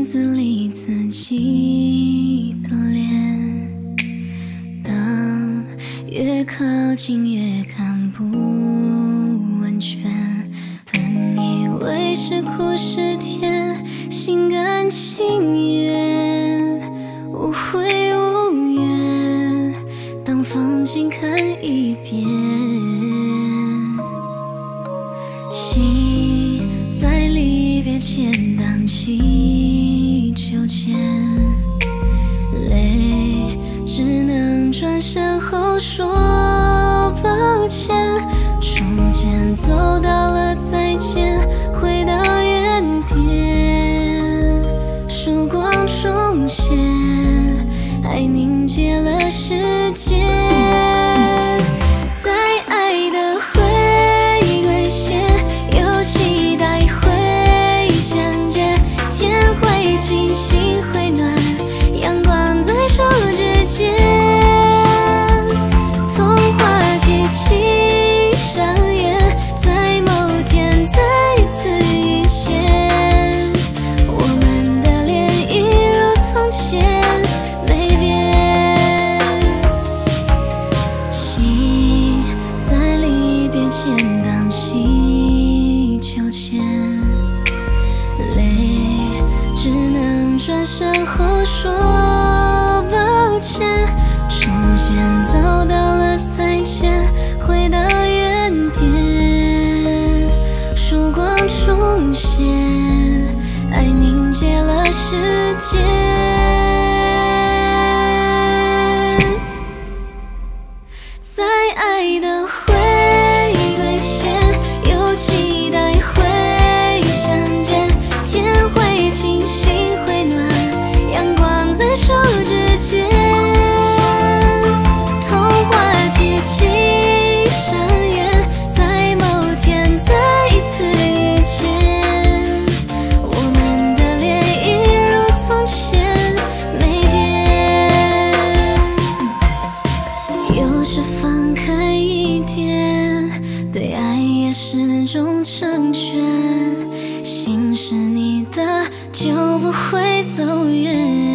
子里自己的脸，当越靠近越看不完全，本以为是苦是甜，心甘情愿，无悔无怨，当放镜看一遍，心在离别前荡起秋千，泪只能转身后说抱歉，初见走到了再见，回到原点，曙光重现，爱凝结了时间。转身后说抱歉，初见走到了再见，回到原点，曙光重现，爱凝结了时间。在爱的回归线，有期待会相见，天会清醒。手指间，童话剧情上演，在某天再一次遇见，我们的脸一如从前没变。有时放开一点，对爱也是种成全，心是你的，就不会走远。